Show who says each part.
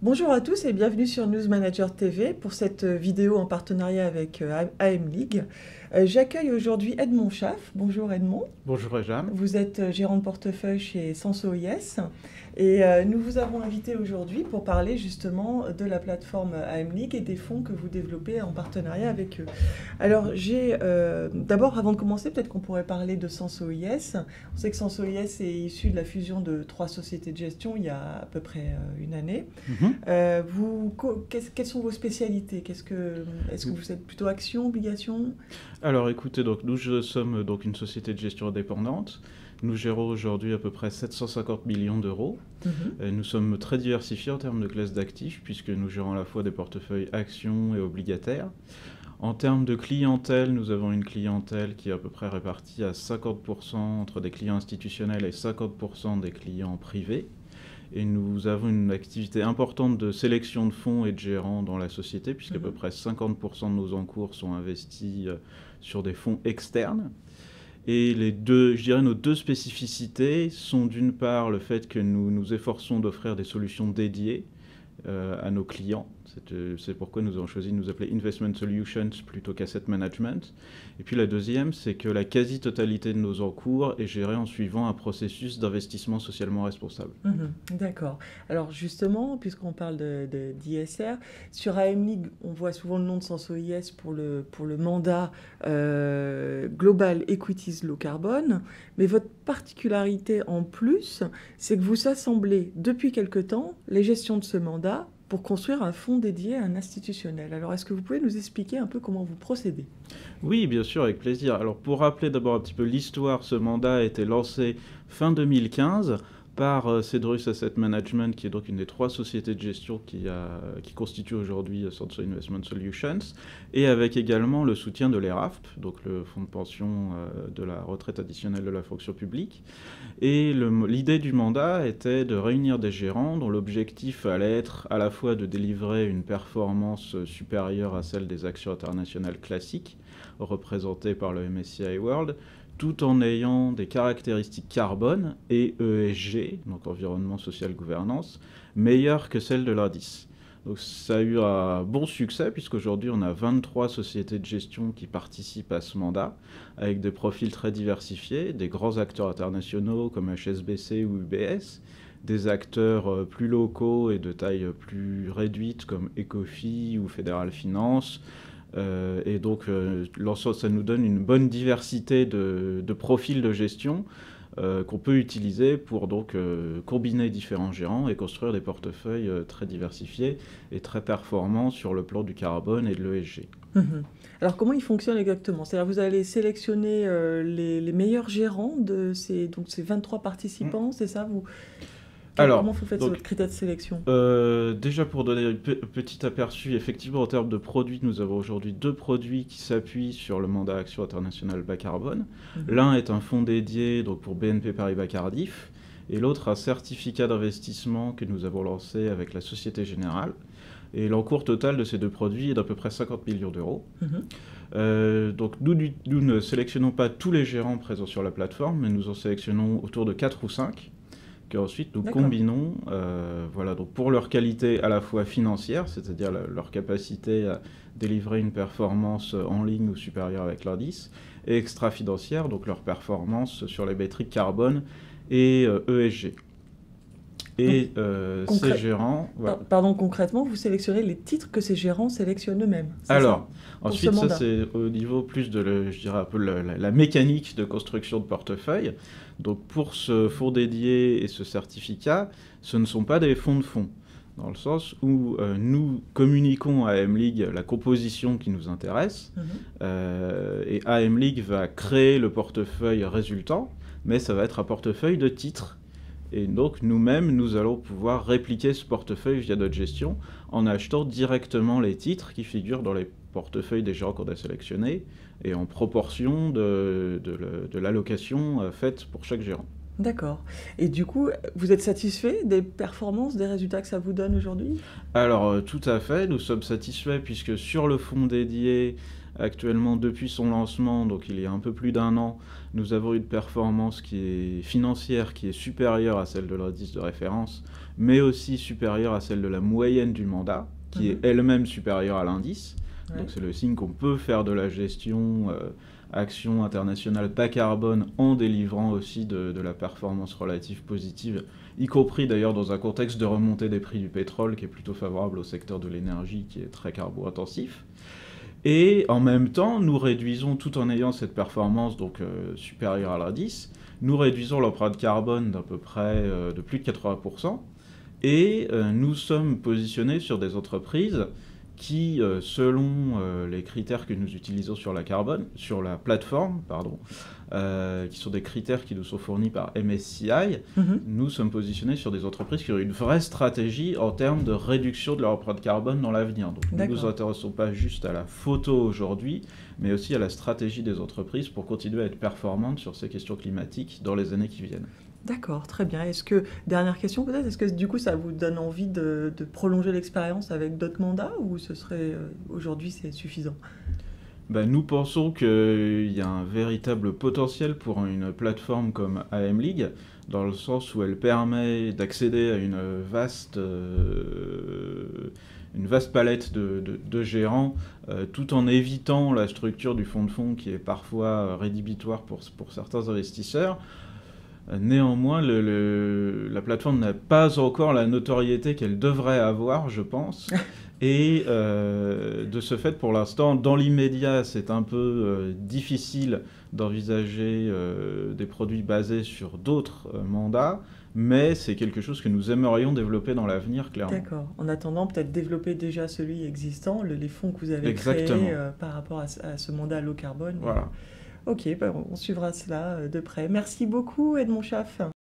Speaker 1: Bonjour à tous et bienvenue sur News Manager TV pour cette vidéo en partenariat avec AM League. J'accueille aujourd'hui Edmond Schaff. Bonjour Edmond.
Speaker 2: Bonjour Ejam.
Speaker 1: Vous êtes gérant de portefeuille chez SensoIS et nous vous avons invité aujourd'hui pour parler justement de la plateforme AM League et des fonds que vous développez en partenariat avec eux. Alors d'abord, avant de commencer, peut-être qu'on pourrait parler de SensoIS. On sait que SensoIS est issu de la fusion de 3 sociétés de gestion il y a à peu près une année. Quelles sont vos spécialités? Est-ce que vous êtes plutôt action, obligation?
Speaker 2: Alors écoutez, nous sommes une société de gestion indépendante. Nous gérons aujourd'hui à peu près 750 millions d'euros. Nous sommes très diversifiés en termes de classe d'actifs puisque nous gérons à la fois des portefeuilles actions et obligataires. En termes de clientèle, nous avons une clientèle qui est à peu près répartie à 50% entre des clients institutionnels et 50% des clients privés. Et nous avons une activité importante de sélection de fonds et de gérants dans la société, puisqu'à peu près 50% de nos encours sont investis sur des fonds externes. Et nos deux spécificités sont d'une part le fait que nous nous efforçons d'offrir des solutions dédiées à nos clients. C'est pourquoi nous avons choisi de nous appeler Investment Solutions plutôt qu'Asset Management. Et puis la deuxième, c'est que la quasi-totalité de nos encours est gérée en suivant un processus d'investissement socialement responsable.
Speaker 1: D'accord. Alors justement, puisqu'on parle d'ISR, sur AM League, on voit souvent le nom de SensoIS pour le mandat Global Equities Low Carbon, mais votre particularité en plus, c'est que vous assemblez depuis quelque temps les gestions de ce mandat pour construire un fonds dédié à un institutionnel. Alors, est-ce que vous pouvez nous expliquer un peu comment vous procédez?
Speaker 2: Oui, bien sûr, avec plaisir. Alors, pour rappeler d'abord un petit peu l'histoire, ce mandat a été lancé fin 2015 par Cedrus Asset Management, qui est donc une des 3 sociétés de gestion qui constitue aujourd'hui Senso Investment Solutions, et avec également le soutien de l'ERAFP, donc le fonds de pension de la retraite additionnelle de la fonction publique. Et l'idée du mandat était de réunir des gérants dont l'objectif allait être à la fois de délivrer une performance supérieure à celle des actions internationales classiques, représentées par le MSCI World, tout en ayant des caractéristiques carbone et ESG, donc environnement, social, gouvernance, meilleures que celles de l'indice. Donc ça a eu un bon succès puisqu'aujourd'hui on a 23 sociétés de gestion qui participent à ce mandat avec des profils très diversifiés, des grands acteurs internationaux comme HSBC ou UBS, des acteurs plus locaux et de taille plus réduite comme Ecofi ou Fédéral Finance. Et donc, l'ensemble, ça nous donne une bonne diversité de profils de gestion qu'on peut utiliser pour donc combiner différents gérants et construire des portefeuilles très diversifiés et très performants sur le plan du carbone et de l'ESG.
Speaker 1: Alors, comment il fonctionne exactement? C'est-à-dire, vous allez sélectionner les meilleurs gérants de ces 23 participants, c'est ça? Comment vous faites votre critère de sélection?
Speaker 2: Déjà, pour donner un petit aperçu, effectivement, en termes de produits, nous avons aujourd'hui 2 produits qui s'appuient sur le mandat Action internationale bas carbone. L'un est un fonds dédié donc, pour BNP Paribas Cardiff, et l'autre un certificat d'investissement que nous avons lancé avec la Société Générale. Et l'encours total de ces 2 produits est d'à peu près 50 millions d'euros. Donc nous ne sélectionnons pas tous les gérants présents sur la plateforme, mais nous en sélectionnons autour de 4 ou 5. Ensuite, nous combinons donc pour leur qualité à la fois financière, c'est-à-dire leur capacité à délivrer une performance en ligne ou supérieure avec l'indice, et extra-financière, donc leur performance sur les métriques carbone et ESG. Et ces gérants...
Speaker 1: Pardon, concrètement, vous sélectionnez les titres que ces gérants sélectionnent eux-mêmes.
Speaker 2: Alors, ensuite, ça c'est au niveau plus de, je dirais un peu la mécanique de construction de portefeuille. Donc pour ce fonds dédié et ce certificat, ce ne sont pas des fonds de fonds, dans le sens où nous communiquons à AM League la composition qui nous intéresse, et AM League va créer le portefeuille résultant, mais ça va être un portefeuille de titres. Et donc, nous-mêmes, nous allons pouvoir répliquer ce portefeuille via notre gestion en achetant directement les titres qui figurent dans les portefeuilles des gérants qu'on a sélectionnés et en proportion de l'allocation faite pour chaque gérant.
Speaker 1: D'accord. Et du coup, vous êtes satisfait des performances, des résultats que ça vous donne aujourd'hui?
Speaker 2: Alors, tout à fait, nous sommes satisfaits puisque sur le fonds dédié, actuellement depuis son lancement, donc il y a un peu plus d'un an, nous avons une performance qui est financière, qui est supérieure à celle de l'indice de référence, mais aussi supérieure à celle de la moyenne du mandat, qui est
Speaker 1: Mhm.
Speaker 2: elle-même supérieure à l'indice. Donc
Speaker 1: Ouais.
Speaker 2: c'est le signe qu'on peut faire de la gestion action internationale bas carbone en délivrant aussi de la performance relative positive, y compris d'ailleurs dans un contexte de remontée des prix du pétrole qui est plutôt favorable au secteur de l'énergie qui est très carbo-intensif. Et en même temps, nous réduisons, tout en ayant cette performance donc supérieure à l'indice, nous réduisons l'empreinte carbone d'à peu près de plus de 80%, et nous sommes positionnés sur des entreprises qui, selon les critères que nous utilisons sur la plateforme, pardon, qui sont des critères qui nous sont fournis par MSCI,
Speaker 1: Mhm.
Speaker 2: nous sommes positionnés sur des entreprises qui ont une vraie stratégie en termes de réduction de leur empreinte carbone dans l'avenir. Donc nous ne nous
Speaker 1: D'accord.
Speaker 2: intéressons pas juste à la photo aujourd'hui, mais aussi à la stratégie des entreprises pour continuer à être performantes sur ces questions climatiques dans les années qui viennent.
Speaker 1: D'accord, très bien. Dernière question peut-être, est-ce que du coup ça vous donne envie de prolonger l'expérience avec d'autres mandats ou ce serait aujourd'hui c'est suffisant?
Speaker 2: Ben, nous pensons qu'il y a un véritable potentiel pour une plateforme comme AM League, dans le sens où elle permet d'accéder à une vaste palette de gérants, tout en évitant la structure du fonds de fonds qui est parfois rédhibitoire pour certains investisseurs. Néanmoins, la plateforme n'a pas encore la notoriété qu'elle devrait avoir, je pense. Et de ce fait, pour l'instant, dans l'immédiat, c'est un peu difficile d'envisager des produits basés sur d'autres mandats, mais c'est quelque chose que nous aimerions développer dans l'avenir, clairement.
Speaker 1: D'accord. En attendant, peut-être développer déjà celui existant, les fonds que vous avez créés
Speaker 2: Exactement.
Speaker 1: par rapport à ce mandat low carbone.
Speaker 2: Voilà.
Speaker 1: Ok, bah, on suivra cela de près. Merci beaucoup, Edmond Schaff.